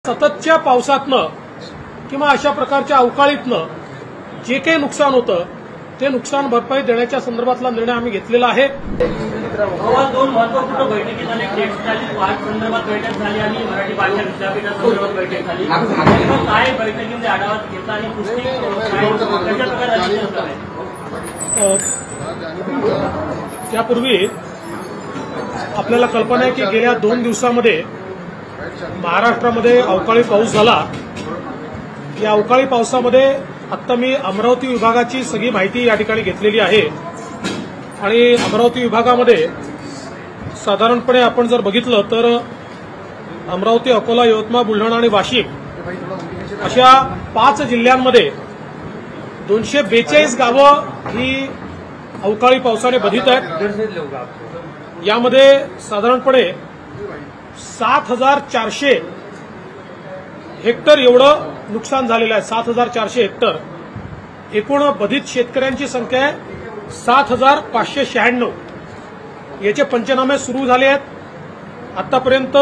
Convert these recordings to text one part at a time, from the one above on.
सततच्या पावसातनं किंवा अशा प्रकारच्या अवकाळीतनं जे काही नुकसान होतं ते नुकसान भरपाई देण्याच्या संदर्भातला निर्णय आम्ही घेतलेला आहे। दोन महत्वपूर्ण बैठकी झाली, टेक्स्टाईल पार्क संदर्भात बैठक झाली आणि मराठी भाषा विद्यापीठासंदर्भात बैठक झाली। काय बैठकीमध्ये आढावा घेतला आणि पुष्टी कशा प्रकारे त्यापूर्वी आपल्याला कल्पना आहे की गेल्या 2 दिवसामध्ये महाराष्ट्रामध्ये अवकाळी पाऊस झाला। या अवकाळी पावसामध्ये आता मी अमरावती विभागाची सगळी माहिती या ठिकाणी घेतलेली आहे आणि अमरावती विभागामध्ये साधारणपणे आपण जर बघितलं तर अमरावती, अकोला, यवतमाळ, बुलढाणा आणि वाशिम अशा 5 जिल्ह्यांमध्ये 242 गावं ही अवकाळी पावसाने बाधित आहेत। यामध्ये साधारणपणे 7400 हेक्टर एवढं नुकसान झालेलं आहे। 7400 हेक्टर। एकूण बाधित शेतकऱ्यांची संख्या आहे 7596। याचे पंचनामे सुरू झाले आहेत। आतापर्यंत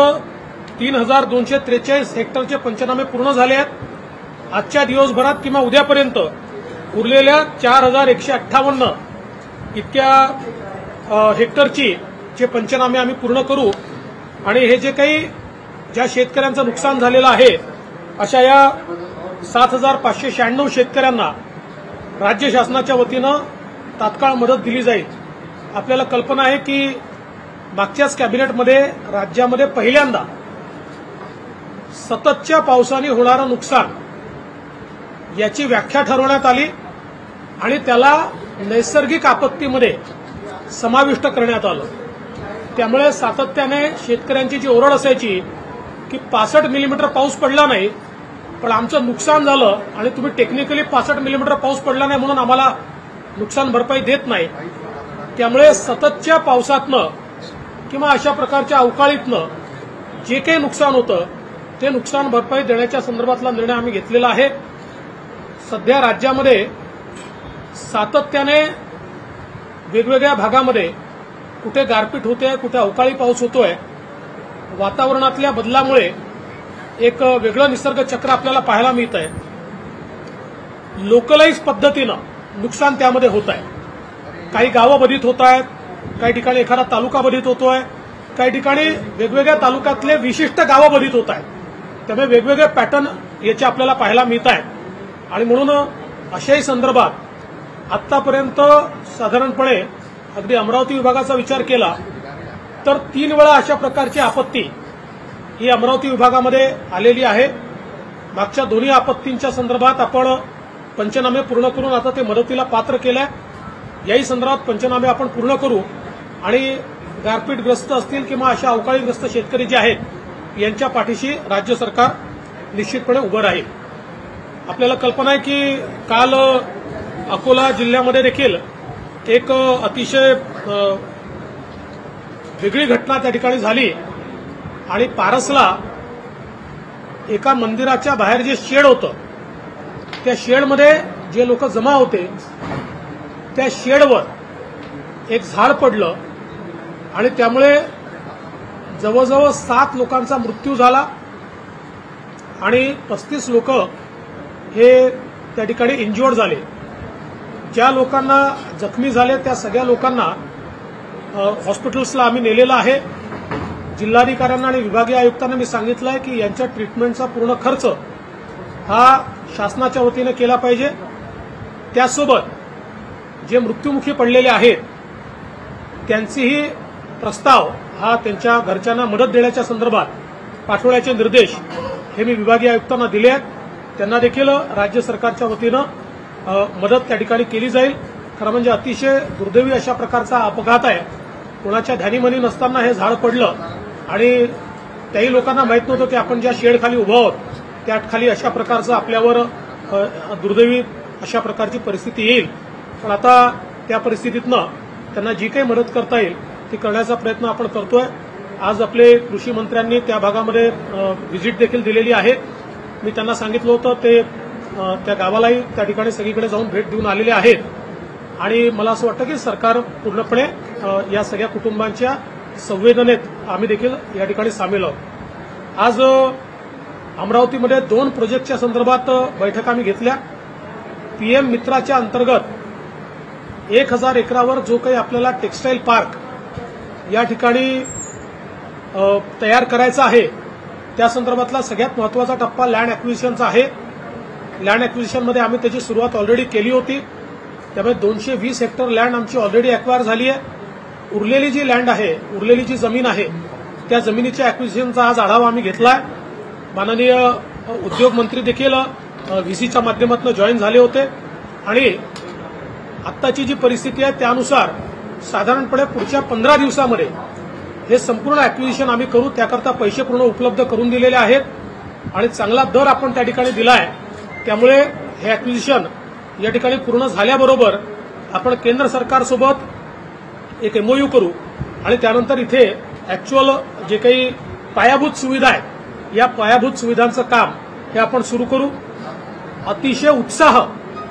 3243 हेक्टरचे पंचनामे पूर्ण झाले आहेत। आजच्या दिवसभरात किंवा उद्यापर्यंत उरलेल्या 4158 इतक्या हेक्टरची जे पंचनामे आम्ही पूर्ण करू आणि हे जे काही ज्या शेतकऱ्यांचं नुकसान झालेलं आहे अशा या 7596 शेतकऱ्यांना राज्य शासनाच्या वतीनं तात्काळ मदत दिली जाईल। आपल्याला कल्पना आहे की मागच्याच कॅबिनेटमध्ये राज्यामध्ये पहिल्यांदा सततच्या पावसाने होणारं नुकसान याची व्याख्या ठरवण्यात आली आणि त्याला नैसर्गिक आपत्तीमध्ये समाविष्ट करण्यात आलं। त्यामुळे सातत्याने शेतकऱ्यांची जी ओरड असायची की 65 मिलीमीटर पाऊस पडला नाही पण आमचं नुकसान झालं आणि तुम्ही टेक्निकली 65 मिलीमीटर पाऊस पडला नाही म्हणून आम्हाला नुकसान भरपाई देत नाही, त्यामुळे सततच्या पावसातनं किंवा अशा प्रकारच्या अवकाळीतनं जे काही नुकसान होतं ते नुकसान भरपाई देण्याच्या संदर्भातला निर्णय आम्ही घेतलेला आहे। सध्या राज्यामध्ये सातत्याने वेगवेगळ्या भागामध्ये कुठे गारपीट होते, कुठे अवकाळी पाऊस होतोय। वातावरणातल्या बदलामुळे एक वेगळं निसर्ग चक्र आपल्याला पाहायला मिळत आहे। लोकलाइज पद्धतीनं नुकसान त्यामध्ये होत आहे। काही गावं बाधित होत आहेत, काही ठिकाणी एखादा तालुका बाधित होतोय, काही ठिकाणी वेगवेगळ्या तालुक्यातले विशिष्ट गावं बाधित होत आहेत। त्यामुळे वेगवेगळे पॅटर्न याचे आपल्याला पाहायला मिळत आहेत आणि म्हणून अशाही संदर्भात आतापर्यंत साधारणपणे अगदी अमरावती विभागाचा विचार केला तर 3 वेळा अशा प्रकारची आपत्ती ही अमरावती विभागामध्ये आलेली आहे। मागच्या दोन्ही आपत्तींच्या संदर्भात आपण पंचनामे पूर्ण करून आता ते मदतीला पात्र केलंय। याही संदर्भात पंचनामे आपण पूर्ण करू आणि गारपीटग्रस्त असतील किंवा अशा अवकाळीग्रस्त शेतकरी जे आहेत यांच्या पाठीशी राज्य सरकार निश्चितपणे उभं राहील। आपल्याला कल्पना आहे की काल अकोला जिल्ह्यामध्ये देखील एक अतिशय वेगळी घटना त्या ठिकाणी झाली आणि पारसला एका मंदिराच्या बाहेर जे शेड होतं त्या शेडमध्ये जे लोक जमा होते त्या शेडवर एक झाड पडलं आणि त्यामुळे जवळजवळ 7 लोकांचा मृत्यू झाला आणि 35 लोक हे त्या ठिकाणी इंज्युअर्ड झाले। ज्या लोकांना जखमी झाले त्या सगळ्या लोकांना हॉस्पिटल्सला आम्ही नेलेलं आहे। जिल्हाधिकाऱ्यांना आणि विभागीय आयुक्तांना मी सांगितलं आहे की यांच्या ट्रीटमेंटचा पूर्ण खर्च हा शासनाच्या वतीने केला पाहिजे। त्यासोबत जे मृत्युमुखी पडलेले आहेत त्यांचीही प्रस्ताव हा त्यांच्या घरच्यांना मदत देण्याच्या संदर्भात पाठवण्याचे निर्देश हे मी विभागीय आयुक्तांना दिले आहेत। त्यांना देखील राज्य सरकारच्या वतीनं मदत त्या ठिकाणी केली जाईल। खरं म्हणजे अतिशय दुर्दैवी अशा प्रकारचा अपघात आहे। कोणाच्या ध्यानीमनी नसताना हे झाड पडलं आणि त्याही लोकांना माहित नव्हतं की आपण ज्या शेडखाली उभा आहोत त्या खाली अशा प्रकारचं आपल्यावर दुर्दैवी अशा प्रकारची परिस्थिती येईल। पण आता त्या परिस्थितीतनं त्यांना जी काही मदत करता येईल ती करण्याचा प्रयत्न आपण करतोय। आज आपले कृषी मंत्र्यांनी त्या भागामध्ये व्हिजिट देखील दिलेली आहे। मी त्यांना सांगितलं होतं ते त्या गावालाही त्या ठिकाणी सगळीकडे जाऊन भेट देऊन आलेले आहेत आणि मला असं वाटतं की सरकार पूर्णपणे या सगळ्या कुटुंबांच्या संवेदनेत आम्ही देखील या ठिकाणी सामील आहोत। आज अमरावतीमध्ये 2 प्रोजेक्टच्या संदर्भात बैठका आम्ही घेतल्या. पीएम मित्राच्या अंतर्गत 1000 एकरावर जो काही आपल्याला टेक्सटाईल पार्क या ठिकाणी तयार करायचा आहे त्या संदर्भातला सगळ्यात महत्वाचा टप्पा लँड ॲक्विजिशनचा आहे. लँड ॲक्विजिशनमध्ये आम्ही त्याची सुरुवात ऑलरेडी केली होती. त्यामुळे 220 हेक्टर लँड आमची ऑलरेडी ॲक्वायर झाली आहे. उरलेली जी लँड आहे, उरलेली जी जमीन आहे, त्या जमिनीच्या ॲक्विजिशनचा आज आढावा आम्ही घेतलाय. माननीय उद्योग मंत्री देखील व्हीसीच्या माध्यमातून जॉईन झाले होते आणि आत्ताची जी परिस्थिती आहे त्यानुसार साधारणपणे पुढच्या 15 दिवसामध्ये हे संपूर्ण ॲक्विजिशन आम्ही करू. त्याकरता पैसे पूर्ण उपलब्ध करून दिलेले आहेत आणि चांगला दर आपण त्या ठिकाणी दिलाय. त्यामुळे हे ॲक्विजिशन या ठिकाणी पूर्ण झाल्याबरोबर आपण केंद्र सरकारसोबत एक एमओयू करू आणि त्यानंतर इथे ॲक्च्युअल जे काही पायाभूत सुविधा आहेत या पायाभूत सुविधांचं काम हे आपण सुरू करू. अतिशय उत्साह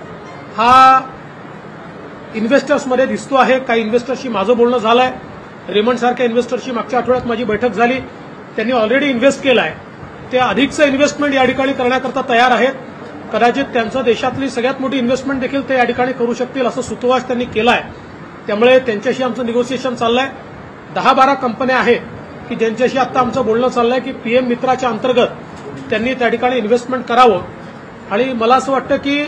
हा इन्व्हेस्टर्समध्ये दिसतो आहे. काही इन्व्हेस्टर्सशी माझं बोलणं झालं आहे. रेमंड सारख्या इन्व्हेस्टरशी मागच्या आठवड्यात माझी बैठक झाली. त्यांनी ऑलरेडी इन्व्हेस्ट केलं आहे. ते अधिकचं इन्व्हेस्टमेंट या ठिकाणी करण्याकरता तयार आहेत. कदाचित त्यांचं देशातली सगळ्यात मोठी इन्व्हेस्टमेंट देखील ते या ठिकाणी करू शकतील असं सुतोवाच त्यांनी केला आहे. त्यामुळे त्यांच्याशी आमचं निगोसिएशन चाललंय. 10-12 कंपन्या आहेत की ज्यांच्याशी आता आमचं बोलणं चाललंय की पीएम मित्राच्या अंतर्गत त्यांनी त्या ठिकाणी इन्व्हेस्टमेंट करावं. आणि मला असं वाटतं की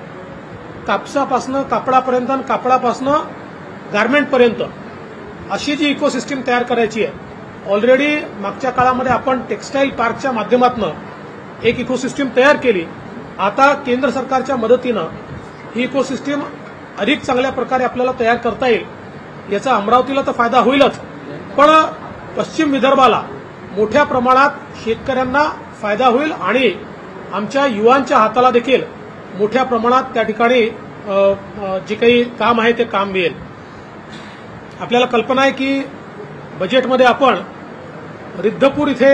कापसापासनं कापडापर्यंत आणि कापडापासनं गारमेंटपर्यंत अशी जी इकोसिस्टीम तयार करायची आहे. ऑलरेडी मागच्या काळामध्ये आपण टेक्सटाईल पार्कच्या माध्यमातून एक इकोसिस्टीम तयार केली. आता केंद्र सरकारच्या मदतीनं ही इकोसिस्टीम अधिक चांगल्या प्रकारे आपल्याला तयार करता येईल. याचा अमरावतीला तर फायदा होईलच, पण पश्चिम विदर्भाला मोठ्या प्रमाणात शेतकऱ्यांना फायदा होईल आणि आमच्या युवांच्या हाताला देखील मोठ्या प्रमाणात त्या ठिकाणी जे काही काम आहे ते काम मिळेल. आपल्याला कल्पना आहे की बजेटमध्ये आपण रिद्धपूर इथे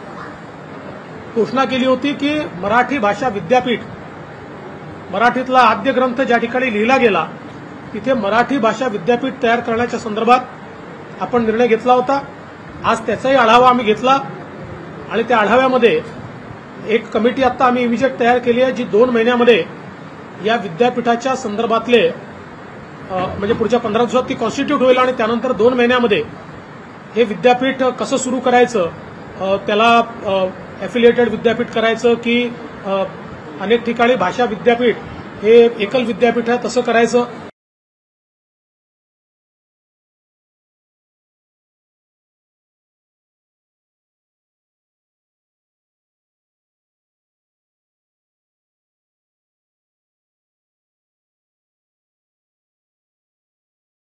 घोषणा केली होती की मराठी भाषा विद्यापीठ, मराठीतला आद्य ग्रंथ ज्या ठिकाणी लिहिला गेला तिथे मराठी भाषा विद्यापीठ तयार करण्याच्या संदर्भात आपण निर्णय घेतला होता. आज त्याचाही आढावा आम्ही घेतला आणि त्या आढाव्यामध्ये एक कमिटी आता आम्ही इमिजिएट तयार केली आहे जी 2 महिन्यामध्ये या विद्यापीठाच्या संदर्भातले म्हणजे पुढच्या 15 दिवसात ती कॉन्स्टिट्यूट होईल आणि त्यानंतर 2 महिन्यामध्ये हे विद्यापीठ कसं सुरू करायचं, त्याला ॲफिलिएटेड विद्यापीठ करायचं की अनेक ठिकाणी भाषा विद्यापीठ हे एकल विद्यापीठ आहे तसं करायचं